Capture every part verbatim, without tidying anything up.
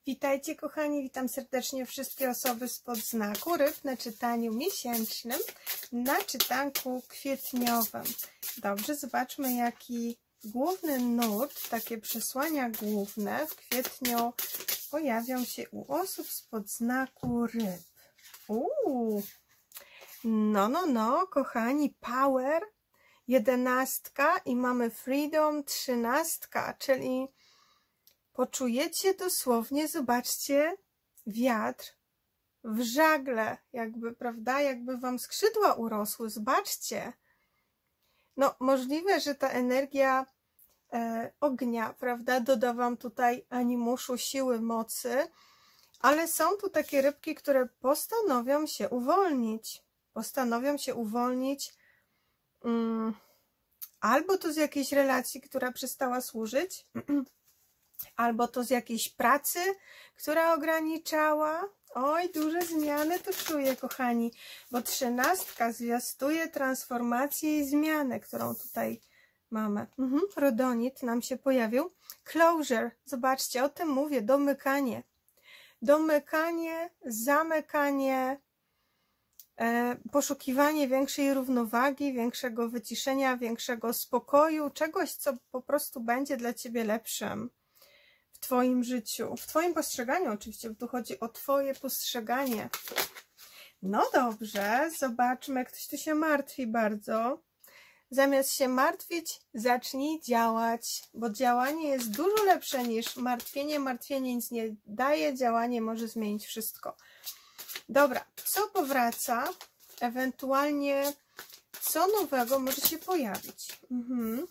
Witajcie kochani, witam serdecznie wszystkie osoby spod znaku ryb na czytaniu miesięcznym, na czytanku kwietniowym. Dobrze, zobaczmy jaki główny nurt, takie przesłania główne w kwietniu pojawią się u osób spod znaku ryb. Uuu, no, no, no, kochani, power, jedenastka i mamy freedom, trzynastka, czyli poczujecie dosłownie, zobaczcie, wiatr w żagle, jakby, prawda, jakby wam skrzydła urosły, zobaczcie. No, możliwe, że ta energia e, ognia, prawda, doda wam tutaj animuszu, siły, mocy, ale są tu takie rybki, które postanowią się uwolnić. Postanowią się uwolnić um, albo to z jakiejś relacji, która przestała służyć, albo to z jakiejś pracy, która ograniczała. Oj, duże zmiany tu czuję, kochani, bo trzynastka zwiastuje transformację i zmianę, którą tutaj mamy. Mhm, rodonit nam się pojawił. Closure, zobaczcie, o tym mówię, domykanie. Domykanie, zamykanie, e, poszukiwanie większej równowagi, większego wyciszenia, większego spokoju, czegoś, co po prostu będzie dla ciebie lepszym w twoim życiu, w twoim postrzeganiu oczywiście, bo tu chodzi o twoje postrzeganie. No dobrze, zobaczmy, ktoś tu się martwi bardzo. Zamiast się martwić, zacznij działać, bo działanie jest dużo lepsze niż martwienie. Martwienie nic nie daje, działanie może zmienić wszystko. Dobra, co powraca? Ewentualnie co nowego może się pojawić? Mhm.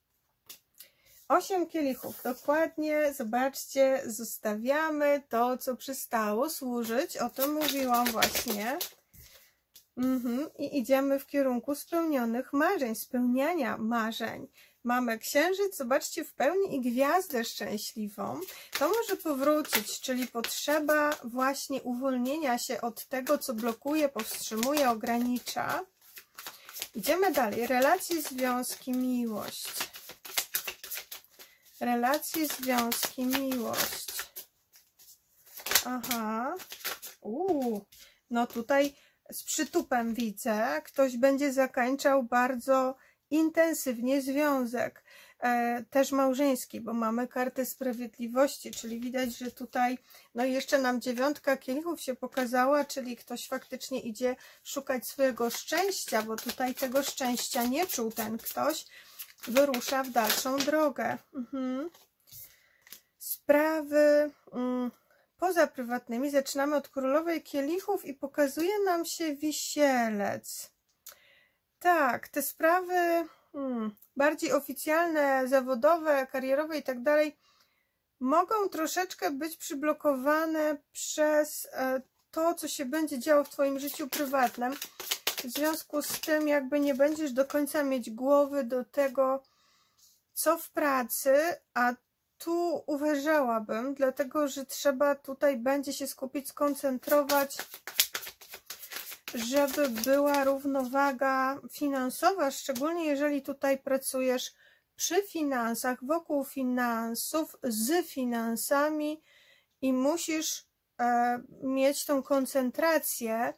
Osiem kielichów, dokładnie, zobaczcie, zostawiamy to, co przestało służyć, o tym mówiłam właśnie. Mhm. I idziemy w kierunku spełnionych marzeń, spełniania marzeń. Mamy księżyc, zobaczcie, w pełni i gwiazdę szczęśliwą. To może powrócić, czyli potrzeba właśnie uwolnienia się od tego, co blokuje, powstrzymuje, ogranicza. Idziemy dalej, relacje, związki, miłość. Relacje, związki, miłość. Aha. Uuu. No tutaj z przytupem widzę. Ktoś będzie zakończał bardzo intensywnie związek. E, też małżeński, bo mamy kartę sprawiedliwości, czyli widać, że tutaj, no i jeszcze nam dziewiątka kielichów się pokazała, czyli ktoś faktycznie idzie szukać swojego szczęścia, bo tutaj tego szczęścia nie czuł ten ktoś. Wyrusza w dalszą drogę. Mhm. Sprawy mm, poza prywatnymi. Zaczynamy od królowej kielichów i pokazuje nam się wisielec. Tak, te sprawy hmm, bardziej oficjalne, zawodowe, karierowe i tak dalej mogą troszeczkę być przyblokowane przez e, to, co się będzie działo w twoim życiu prywatnym. W związku z tym jakby nie będziesz do końca mieć głowy do tego, co w pracy, a tu uważałabym, dlatego że trzeba tutaj będzie się skupić, skoncentrować, żeby była równowaga finansowa, szczególnie jeżeli tutaj pracujesz przy finansach, wokół finansów, z finansami i musisz e, mieć tą koncentrację.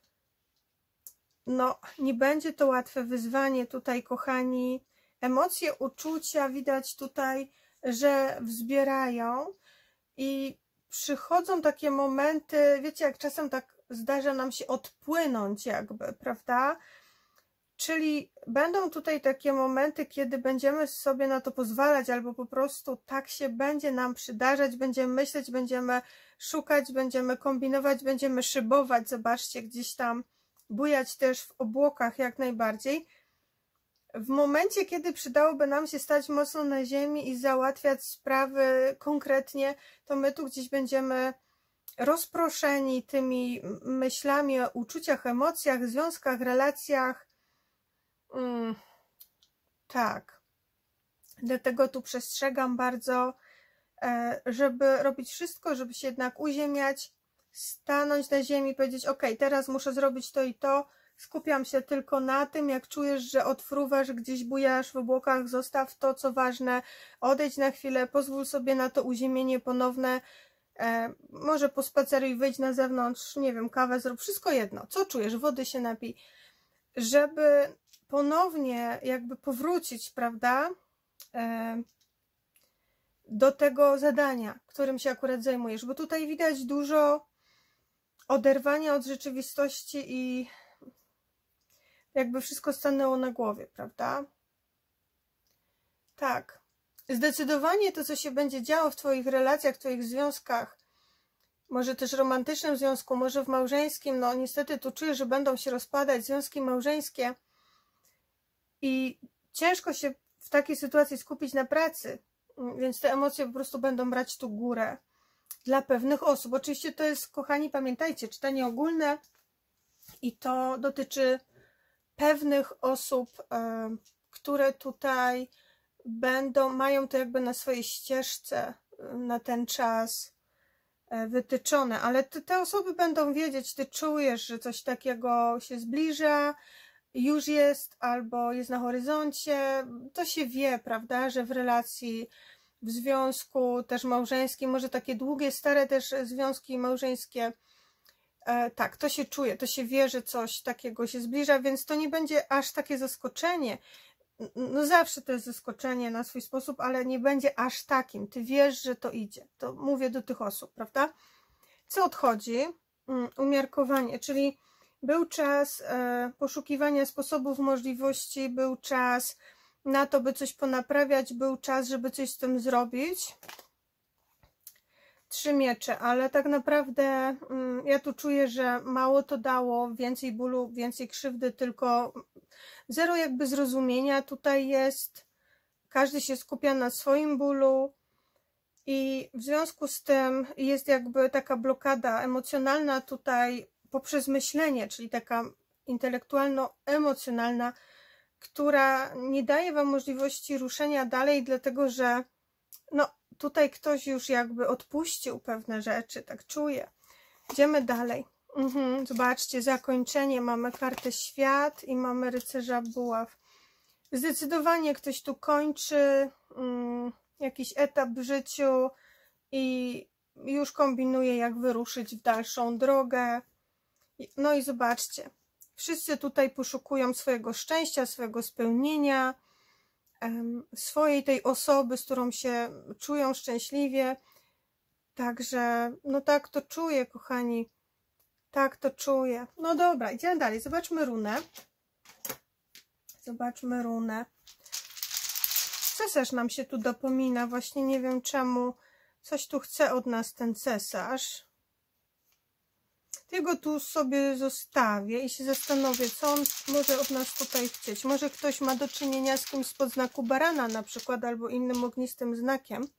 No, nie będzie to łatwe wyzwanie tutaj, kochani. Emocje, uczucia widać tutaj, że wzbierają i przychodzą takie momenty, wiecie, jak czasem tak zdarza nam się odpłynąć jakby, prawda? Czyli będą tutaj takie momenty, kiedy będziemy sobie na to pozwalać, albo po prostu tak się będzie nam przydarzać, będziemy myśleć, będziemy szukać, będziemy kombinować, będziemy szybować, zobaczcie, gdzieś tam bujać też w obłokach jak najbardziej. W momencie, kiedy przydałoby nam się stać mocno na ziemi i załatwiać sprawy konkretnie, to my tu gdzieś będziemy rozproszeni tymi myślami o uczuciach, emocjach, związkach, relacjach. Mm, tak. Dlatego tu przestrzegam bardzo, żeby robić wszystko, żeby się jednak uziemiać, stanąć na ziemi i powiedzieć: ok, teraz muszę zrobić to i to, skupiam się tylko na tym. Jak czujesz, że odfruwasz, gdzieś bujasz w obłokach, zostaw to, co ważne, odejdź na chwilę, pozwól sobie na to uziemienie ponowne, e, może pospaceruj, wyjdź na zewnątrz, nie wiem, kawę zrób, wszystko jedno, co czujesz, wody się napij, żeby ponownie jakby powrócić, prawda, e, do tego zadania, którym się akurat zajmujesz, bo tutaj widać dużo oderwania od rzeczywistości i jakby wszystko stanęło na głowie, prawda? Tak. Zdecydowanie to, co się będzie działo w Twoich relacjach, w Twoich związkach, może też romantycznym związku, może w małżeńskim, no niestety tu czuję, że będą się rozpadać związki małżeńskie i ciężko się w takiej sytuacji skupić na pracy, więc te emocje po prostu będą brać tu górę dla pewnych osób. Oczywiście to jest, kochani, pamiętajcie, czytanie ogólne i to dotyczy pewnych osób, e, które tutaj będą, mają to jakby na swojej ścieżce na ten czas wytyczone, ale ty, te osoby będą wiedzieć, ty czujesz, że coś takiego się zbliża, już jest albo jest na horyzoncie, to się wie, prawda, że w relacji, w związku też małżeńskim, może takie długie, stare też związki małżeńskie, e, tak, to się czuje, to się wie, że coś takiego się zbliża, więc to nie będzie aż takie zaskoczenie. No zawsze to jest zaskoczenie na swój sposób, ale nie będzie aż takim. Ty wiesz, że to idzie. To mówię do tych osób, prawda? Co odchodzi? Umiarkowanie, czyli był czas e, poszukiwania sposobów, możliwości, był czas na to, by coś ponaprawiać, był czas, żeby coś z tym zrobić. Trzy miecze, ale tak naprawdę mm, ja tu czuję, że mało to dało, więcej bólu, więcej krzywdy, tylko zero jakby zrozumienia tutaj jest. Każdy się skupia na swoim bólu i w związku z tym jest jakby taka blokada emocjonalna tutaj poprzez myślenie, czyli taka intelektualno-emocjonalna, która nie daje wam możliwości ruszenia dalej, dlatego że no tutaj ktoś już jakby odpuścił pewne rzeczy, tak czuję. Idziemy dalej. Mhm, zobaczcie, zakończenie. Mamy kartę świat i mamy rycerza buław. Zdecydowanie ktoś tu kończy um, jakiś etap w życiu i już kombinuje, jak wyruszyć w dalszą drogę. No i zobaczcie, wszyscy tutaj poszukują swojego szczęścia, swojego spełnienia, swojej tej osoby, z którą się czują szczęśliwie. Także, no tak to czuję, kochani. Tak to czuję. No dobra, idziemy dalej. Zobaczmy runę. Zobaczmy runę. Cesarz nam się tu dopomina. Właśnie nie wiem czemu. Coś tu chce od nas ten cesarz. Ja go tu sobie zostawię i się zastanowię, co on może od nas tutaj chcieć. Może ktoś ma do czynienia z kimś spod znaku barana na przykład, albo innym ognistym znakiem.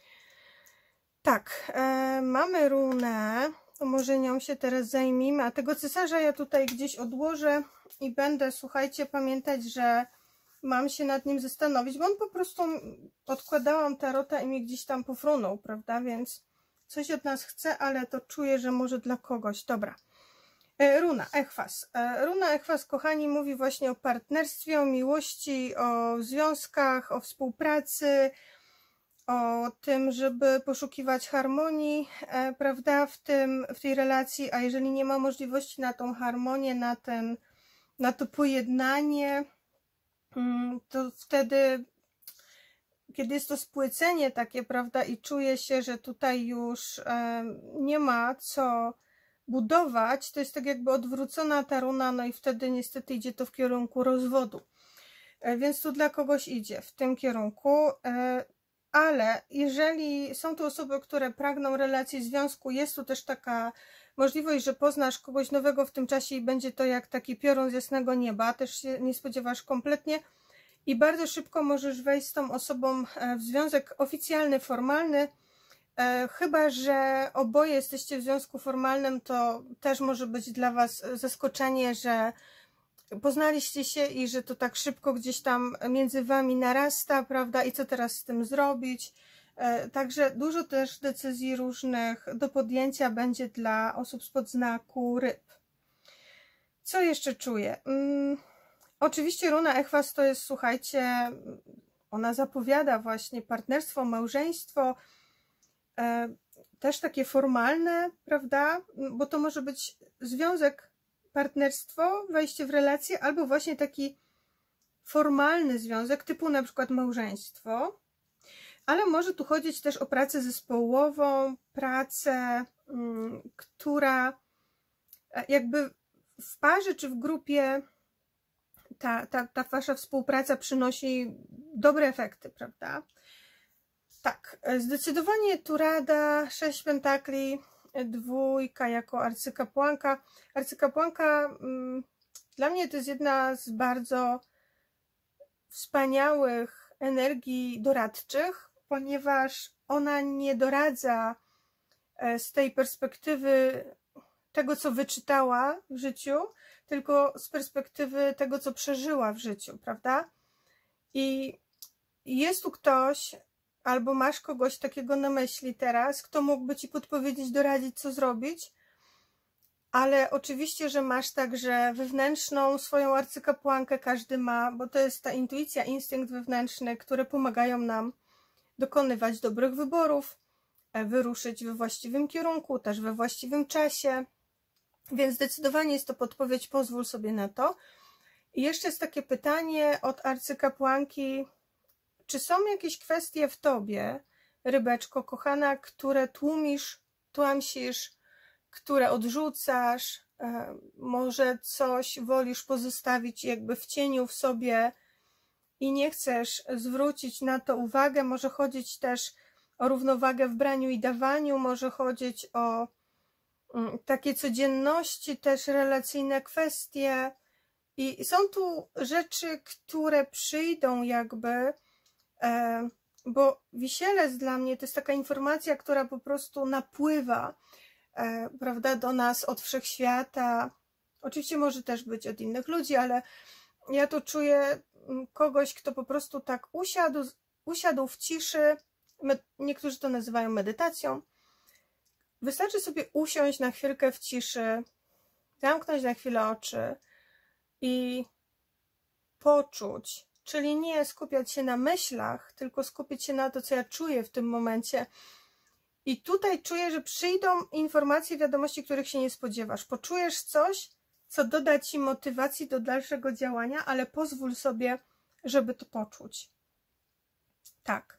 Tak, e, mamy runę, to może nią się teraz zajmijmy, a tego cesarza ja tutaj gdzieś odłożę i będę, słuchajcie, pamiętać, że mam się nad nim zastanowić, bo on po prostu, odkładałam tarota i mi gdzieś tam pofrunął, prawda, więc coś od nas chce, ale to czuję, że może dla kogoś. Dobra. E, runa Echwas. E, runa Echwas, kochani, mówi właśnie o partnerstwie, o miłości, o związkach, o współpracy, o tym, żeby poszukiwać harmonii, e, prawda, w tym, w tej relacji, a jeżeli nie ma możliwości na tą harmonię, na ten, na to pojednanie, to wtedy, kiedy jest to spłycenie takie, prawda, i czuje się, że tutaj już e, nie ma co budować, to jest tak jakby odwrócona ta runa, no i wtedy niestety idzie to w kierunku rozwodu. E, więc tu dla kogoś idzie w tym kierunku, e, ale jeżeli są to osoby, które pragną relacji, związku, jest tu też taka możliwość, że poznasz kogoś nowego w tym czasie i będzie to jak taki piorun z jasnego nieba, też się nie spodziewasz kompletnie i bardzo szybko możesz wejść z tą osobą w związek oficjalny, formalny, chyba że oboje jesteście w związku formalnym, to też może być dla was zaskoczenie, że poznaliście się i że to tak szybko gdzieś tam między wami narasta, prawda, i co teraz z tym zrobić. Także dużo też decyzji różnych do podjęcia będzie dla osób spod znaku ryb. Co jeszcze czuję? Hmm, oczywiście runa Echwas to jest, słuchajcie, ona zapowiada właśnie partnerstwo, małżeństwo. też takie formalne, prawda? Bo to może być związek, partnerstwo, wejście w relację, albo właśnie taki formalny związek, typu na przykład małżeństwo. Ale może tu chodzić też o pracę zespołową, pracę, mm, która jakby w parze czy w grupie ta, ta, ta wasza współpraca przynosi dobre efekty, prawda? Tak, zdecydowanie tu rada, sześć pentakli, dwójka jako arcykapłanka. Arcykapłanka mm, dla mnie to jest jedna z bardzo wspaniałych energii doradczych, ponieważ ona nie doradza z tej perspektywy tego, co wyczytała w życiu, tylko z perspektywy tego, co przeżyła w życiu, prawda? I jest tu ktoś, albo masz kogoś takiego na myśli teraz, kto mógłby ci podpowiedzieć, doradzić, co zrobić, ale oczywiście, że masz także wewnętrzną swoją arcykapłankę, każdy ma, bo to jest ta intuicja, instynkt wewnętrzny, które pomagają nam dokonywać dobrych wyborów, wyruszyć we właściwym kierunku, też we właściwym czasie, więc zdecydowanie jest to podpowiedź, pozwól sobie na to. I jeszcze jest takie pytanie od arcykapłanki, czy są jakieś kwestie w tobie, rybeczko kochana, które tłumisz, tłamsisz, które odrzucasz, może coś wolisz pozostawić jakby w cieniu w sobie i nie chcesz zwrócić na to uwagę, może chodzić też o równowagę w braniu i dawaniu, może chodzić o takie codzienności, też relacyjne kwestie i są tu rzeczy, które przyjdą jakby, bo wisielec dla mnie to jest taka informacja, która po prostu napływa, prawda, do nas od wszechświata. Oczywiście może też być od innych ludzi, ale ja tu czuję kogoś, kto po prostu tak usiadł, usiadł w ciszy, niektórzy to nazywają medytacją. Wystarczy sobie usiąść na chwilkę w ciszy, zamknąć na chwilę oczy i poczuć, czyli nie skupiać się na myślach, tylko skupić się na to, co ja czuję w tym momencie. I tutaj czuję, że przyjdą informacje, wiadomości, których się nie spodziewasz. Poczujesz coś, co doda ci motywacji do dalszego działania, ale pozwól sobie, żeby to poczuć. Tak.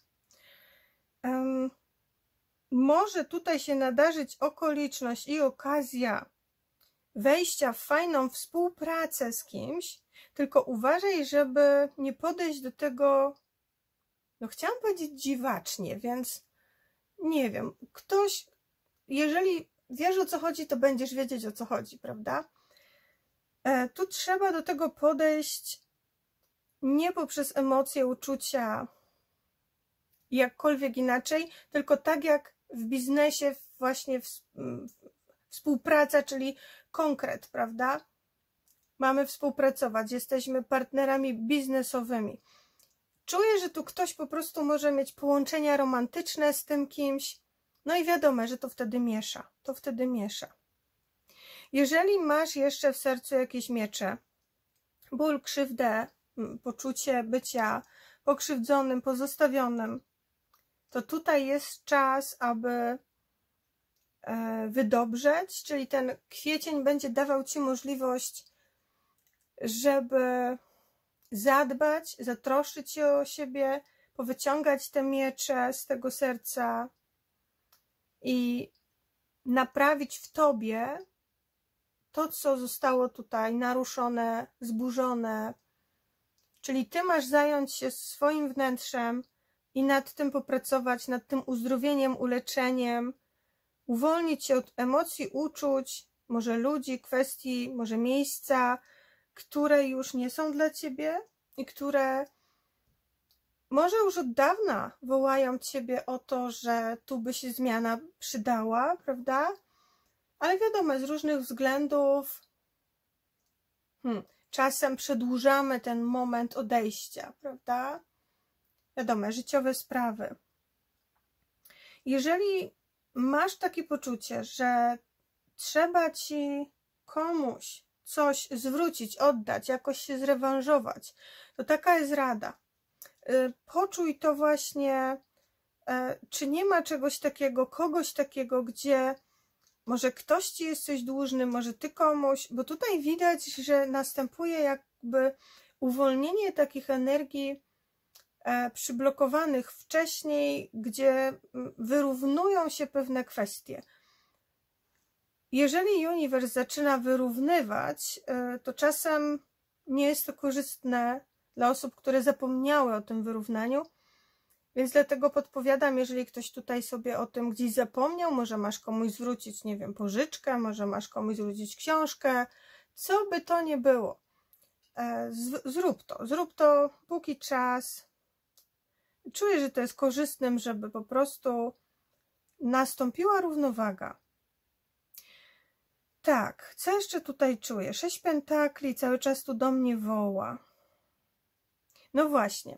Um, może tutaj się nadarzyć okoliczność i okazja wejścia w fajną współpracę z kimś, tylko uważaj, żeby nie podejść do tego, no chciałam powiedzieć dziwacznie, więc nie wiem, ktoś, jeżeli wiesz, o co chodzi, to będziesz wiedzieć, o co chodzi, prawda? E, tu trzeba do tego podejść nie poprzez emocje, uczucia, jakkolwiek inaczej, tylko tak jak w biznesie właśnie w, w, współpraca, czyli konkret, prawda? Mamy współpracować, jesteśmy partnerami biznesowymi. Czuję, że tu ktoś po prostu może mieć połączenia romantyczne z tym kimś, no i wiadomo, że to wtedy miesza, to wtedy miesza. Jeżeli masz jeszcze w sercu jakieś miecze, ból, krzywdę, poczucie bycia pokrzywdzonym, pozostawionym, to tutaj jest czas, aby wydobrzeć, czyli ten kwiecień będzie dawał ci możliwość, żeby zadbać, zatroszczyć się o siebie, powyciągać te miecze z tego serca i naprawić w tobie to, co zostało tutaj naruszone, zburzone. Czyli ty masz zająć się swoim wnętrzem i nad tym popracować, nad tym uzdrowieniem, uleczeniem, uwolnić się od emocji, uczuć, może ludzi, kwestii, może miejsca, które już nie są dla ciebie i które może już od dawna wołają ciebie o to, że tu by się zmiana przydała, prawda? Ale wiadomo, z różnych względów hmm, czasem przedłużamy ten moment odejścia, prawda? Wiadomo, życiowe sprawy. Jeżeli masz takie poczucie, że trzeba ci komuś coś zwrócić, oddać, jakoś się zrewanżować, to taka jest rada. Poczuj to właśnie e, czy nie ma czegoś takiego, kogoś takiego, gdzie może ktoś ci jest coś dłużny, może ty komuś, bo tutaj widać, że następuje jakby uwolnienie takich energii e, przyblokowanych wcześniej, gdzie wyrównują się pewne kwestie. Jeżeli uniwers zaczyna wyrównywać, e, to czasem nie jest to korzystne dla osób, które zapomniały o tym wyrównaniu, więc dlatego podpowiadam, jeżeli ktoś tutaj sobie o tym gdzieś zapomniał, może masz komuś zwrócić, nie wiem, pożyczkę, może masz komuś zwrócić książkę, co by to nie było. Zrób to, zrób to póki czas. Czuję, że to jest korzystnym, żeby po prostu nastąpiła równowaga. Tak, co jeszcze tutaj czuję? Sześć pentakli cały czas tu do mnie woła. No właśnie.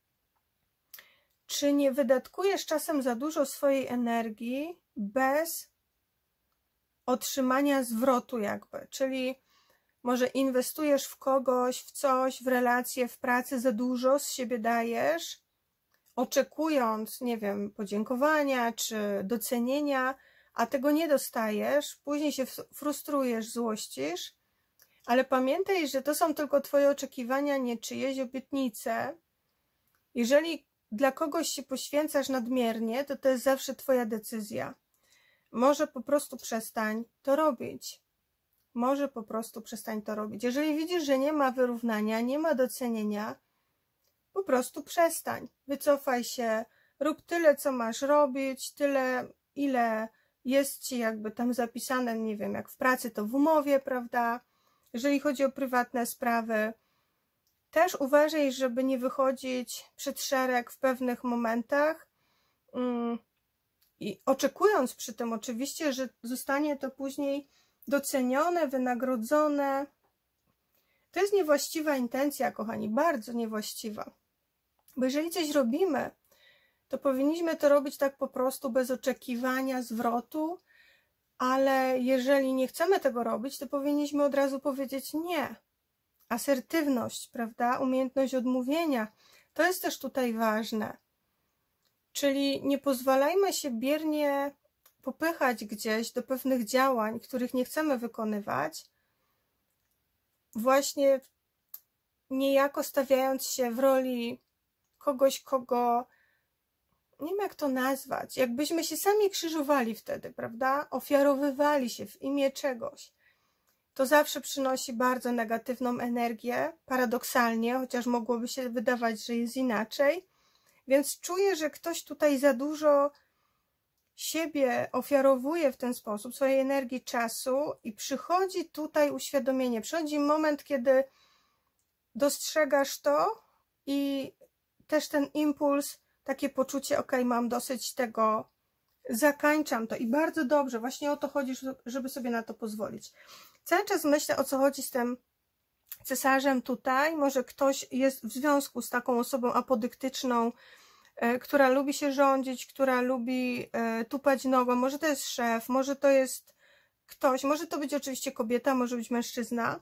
Czy nie wydatkujesz czasem za dużo swojej energii bez otrzymania zwrotu jakby? Czyli może inwestujesz w kogoś, w coś, w relacje, w pracę, za dużo z siebie dajesz, oczekując, nie wiem, podziękowania czy docenienia, a tego nie dostajesz, później się frustrujesz, złościsz, ale pamiętaj, że to są tylko twoje oczekiwania, nie czyjeś obietnice. Jeżeli dla kogoś się poświęcasz nadmiernie, to to jest zawsze twoja decyzja. Może po prostu przestań to robić. Może po prostu przestań to robić. Jeżeli widzisz, że nie ma wyrównania, nie ma docenienia, po prostu przestań. Wycofaj się, rób tyle, co masz robić, tyle, ile jest ci jakby tam zapisane, nie wiem, jak w pracy, to w umowie, prawda? Jeżeli chodzi o prywatne sprawy, też uważaj, żeby nie wychodzić przed szereg w pewnych momentach i oczekując przy tym oczywiście, że zostanie to później docenione, wynagrodzone. To jest niewłaściwa intencja, kochani, bardzo niewłaściwa. Bo jeżeli coś robimy, to powinniśmy to robić tak po prostu, bez oczekiwania zwrotu, ale jeżeli nie chcemy tego robić, to powinniśmy od razu powiedzieć nie. Asertywność, prawda? Umiejętność odmówienia, to jest też tutaj ważne. Czyli nie pozwalajmy się biernie popychać gdzieś do pewnych działań, których nie chcemy wykonywać, właśnie niejako stawiając się w roli kogoś, kogo, nie wiem jak to nazwać, jakbyśmy się sami krzyżowali wtedy, prawda? Ofiarowywali się w imię czegoś. To zawsze przynosi bardzo negatywną energię, paradoksalnie, chociaż mogłoby się wydawać, że jest inaczej. Więc czuję, że ktoś tutaj za dużo siebie ofiarowuje w ten sposób, swojej energii, czasu i przychodzi tutaj uświadomienie, przychodzi moment, kiedy dostrzegasz to i też ten impuls, takie poczucie, ok, mam dosyć tego, zakańczam to i bardzo dobrze, właśnie o to chodzi, żeby sobie na to pozwolić. Cały czas myślę, o co chodzi z tym cesarzem tutaj. Może ktoś jest w związku z taką osobą apodyktyczną, e, która lubi się rządzić, która lubi e, tupać nogą. Może to jest szef, może to jest ktoś, może to być oczywiście kobieta, może być mężczyzna.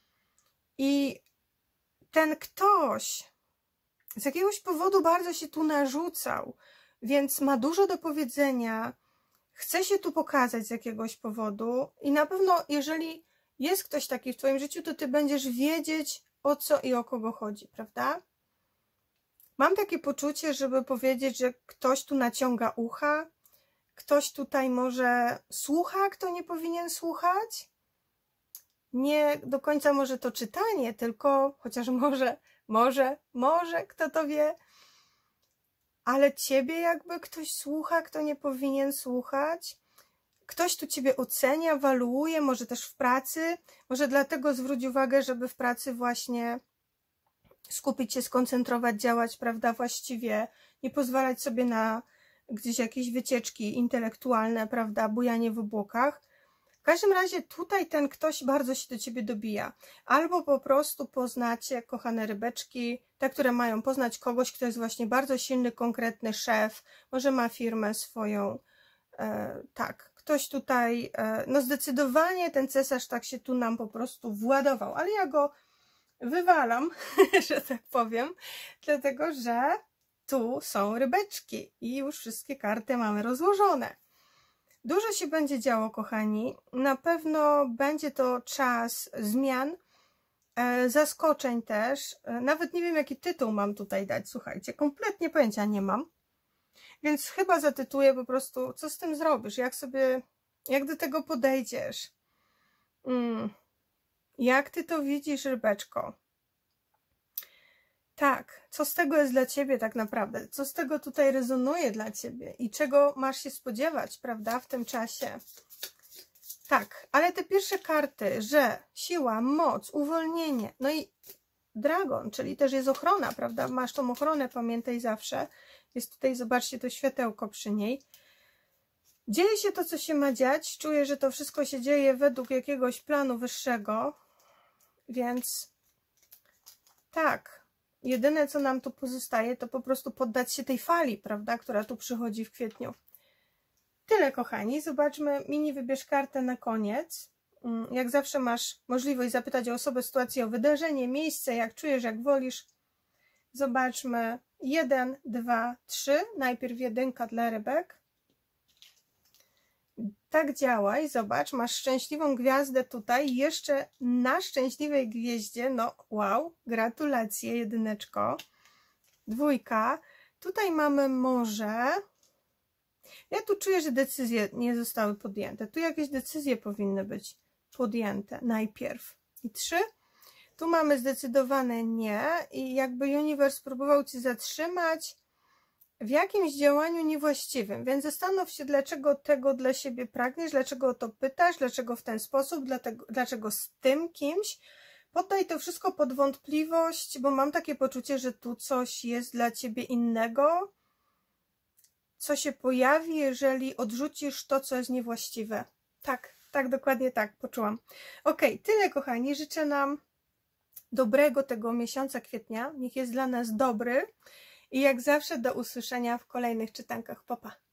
I ten ktoś z jakiegoś powodu bardzo się tu narzucał, więc ma dużo do powiedzenia, chce się tu pokazać z jakiegoś powodu i na pewno jeżeli jest ktoś taki w twoim życiu, to ty będziesz wiedzieć, o co i o kogo chodzi, prawda? Mam takie poczucie, żeby powiedzieć, że ktoś tu naciąga ucha, ktoś tutaj może słucha, kto nie powinien słuchać. Nie do końca może to czytanie, tylko chociaż może, może, może, kto to wie, ale ciebie jakby ktoś słucha, kto nie powinien słuchać. Ktoś tu ciebie ocenia, waluuje, może też w pracy, może dlatego zwróć uwagę, żeby w pracy właśnie skupić się, skoncentrować, działać, prawda, właściwie, nie pozwalać sobie na gdzieś jakieś wycieczki intelektualne, prawda, bujanie w obłokach. W każdym razie tutaj ten ktoś bardzo się do ciebie dobija. Albo po prostu poznacie, kochane rybeczki, te, które mają poznać kogoś, kto jest właśnie bardzo silny, konkretny szef, może ma firmę swoją, e, tak. Ktoś tutaj, no zdecydowanie ten cesarz tak się tu nam po prostu władował, ale ja go wywalam, że tak powiem, dlatego że tu są rybeczki i już wszystkie karty mamy rozłożone. Dużo się będzie działo, kochani. Na pewno będzie to czas zmian, e, zaskoczeń też. E, nawet nie wiem, jaki tytuł mam tutaj dać. Słuchajcie, kompletnie pojęcia nie mam. Więc chyba zatytułuję po prostu, co z tym zrobisz, jak sobie, jak do tego podejdziesz. Mm. Jak ty to widzisz, rybeczko? Tak, co z tego jest dla ciebie tak naprawdę? Co z tego tutaj rezonuje dla ciebie? I czego masz się spodziewać, prawda, w tym czasie? Tak, ale te pierwsze karty, że siła, moc, uwolnienie, no i dragon, czyli też jest ochrona, prawda? Masz tą ochronę, pamiętaj zawsze. Jest tutaj, zobaczcie, to światełko przy niej. Dzieje się to, co się ma dziać. Czuję, że to wszystko się dzieje według jakiegoś planu wyższego. Więc tak, jedyne, co nam tu pozostaje, to po prostu poddać się tej fali, prawda, która tu przychodzi w kwietniu. Tyle, kochani. Zobaczmy, mini wybierz kartę na koniec. Jak zawsze masz możliwość zapytać o osobę, sytuację, o wydarzenie, miejsce, jak czujesz, jak wolisz. Zobaczmy. Jeden, dwa, trzy. Najpierw jedynka dla rybek. Tak działaj. Zobacz, masz szczęśliwą gwiazdę tutaj. Jeszcze na szczęśliwej gwieździe. No wow, gratulacje, jedyneczko. Dwójka. Tutaj mamy morze. Ja tu czuję, że decyzje nie zostały podjęte. Tu jakieś decyzje powinny być podjęte najpierw. I trzy. Tu mamy zdecydowane nie i jakby uniwers próbował Cię zatrzymać w jakimś działaniu niewłaściwym. Więc zastanów się, dlaczego tego dla siebie pragniesz, dlaczego o to pytasz, dlaczego w ten sposób, dlatego, dlaczego z tym kimś. Poddaj to wszystko pod wątpliwość, bo mam takie poczucie, że tu coś jest dla Ciebie innego, co się pojawi, jeżeli odrzucisz to, co jest niewłaściwe. Tak, tak, dokładnie tak, poczułam. Ok, tyle, kochani. Życzę nam dobrego tego miesiąca kwietnia. Niech jest dla nas dobry. I jak zawsze do usłyszenia w kolejnych czytankach. Pa, pa.